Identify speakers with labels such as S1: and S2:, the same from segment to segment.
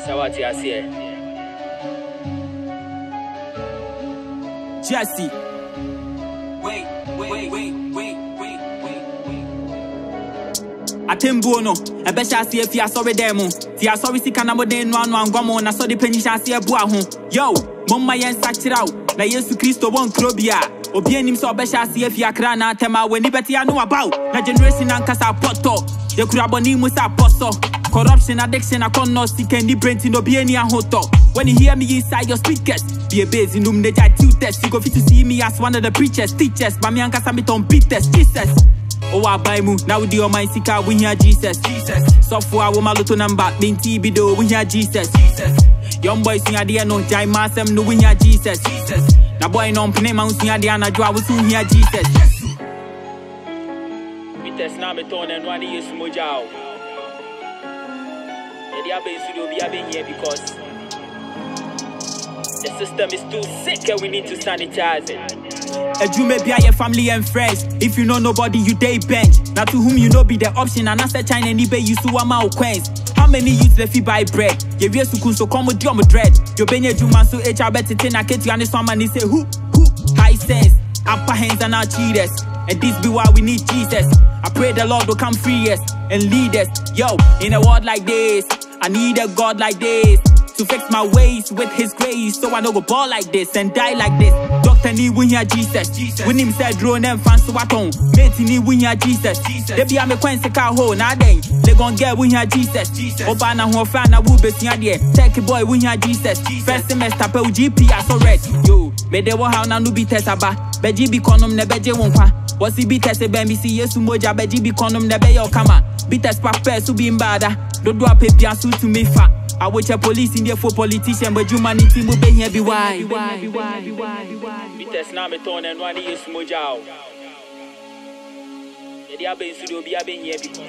S1: Sawati Asie.
S2: Jesse.
S3: Wait.
S2: Atembuono, a besha see if you are sorry demo. If you are sorry, see can abode no one gomo, na so the penny shall see a boaho. Yo, Mama yen satch it out. Na Yesu Christo won Krobia. Obien him so besha see if you are crana tema when liberty I know about. Na generation and cast a poto. The Kuraboni musa apostle. Corruption, addiction, I can't not seek any brain to no be any hoto. When you hear me inside your speakers, be a base in whom they try to test. You go fit to see me as one of the preachers, teachers, but me and Casamiton beaters, Jesus. Oh, I buy mu, now with your mind, seeker, we hear Jesus. Software, woman, little number, main TV, do we hear Jesus. Young boys, sing idea, no, Jai Massam, no, we hear Jesus. Now, boy, no, Pneumonia, sing idea, and I draw, we soon hear Jesus.
S1: Vitesse Nameton and one years Mojao. The other studio be having here because the system is too sick and we need to sanitize it.
S2: You may be your family and friends. If you know nobody, you day bench. Now to whom you know be the option. And as a China and eBay, you sue my coins. How many youths left you buy bread? You have to so come with your dread. You been a Juman so HR better ten a kid you and someone say who high sense, upper hands and our cheaters. And this be why we need Jesus. I pray the Lord will come free us and lead us. Yo, in a world like this, I need a God like this to fix my ways with his grace, so I don't go ball like this and die like this. Doctor need win here Jesus. When him said drone and fans so what on. Mate need win here Jesus. They be a me kwen se ka ho na den. They gon get win here Jesus. Obana ho fan na wu be sia there. Tech boy win here Jesus. First semester pe GP I so red. Yo, me de wo how na no be test aba. Beji bi konom ne beje won kwa. What's the be test be mi si Yesu moja beji bi konom ne be yo kama. Be test papa so be mbada. Do do a pepi asu to me fa. I watch a police in there for politician, but humanity will be here be why.
S1: Vitesse Nameton and one years Mojao. The other studio be having here because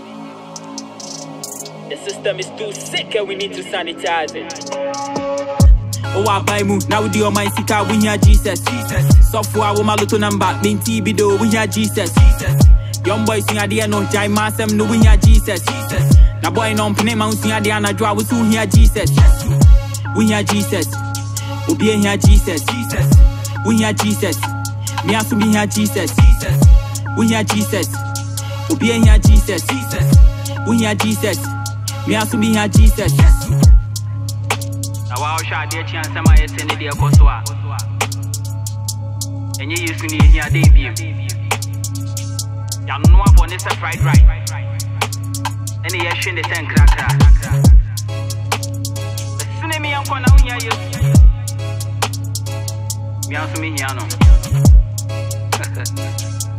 S1: the system is too sick and we need to sanitize it.
S2: Oh, I buy mu, now with your mind, seeker, we hear Jesus. Software, woman, little number, main TV, do we hear Jesus. Young boys, sing idea, no, Jai Massam, no, we hear Jesus. Now, boy, no, Pneumonia, sing idea, and I draw, we soon hear Jesus. We hear Jesus. We be here, Jesus. We hear Jesus. Me also be here, Jesus. We hear Jesus. We be here, Jesus. We hear Jesus. Me also be here, Jesus.
S4: Now, I'll show you a chance to my send the Akoto. And you used to need here, debut. You know for this fried right. And you should the 10 cracker. The tsunami I'm going to hear you. Me also me here, no.